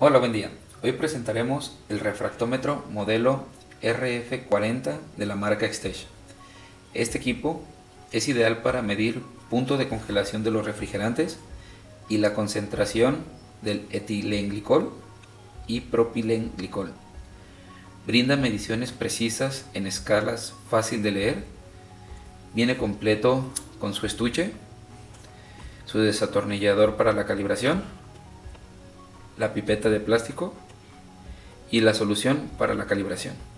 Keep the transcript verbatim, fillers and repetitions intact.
Hola, buen día. Hoy presentaremos el refractómetro modelo R F cuarenta de la marca Extech. Este equipo es ideal para medir punto de congelación de los refrigerantes y la concentración del etilenglicol y propilenglicol. Brinda mediciones precisas en escalas fácil de leer. Viene completo con su estuche, su desatornillador para la calibración, la pipeta de plástico y la solución para la calibración.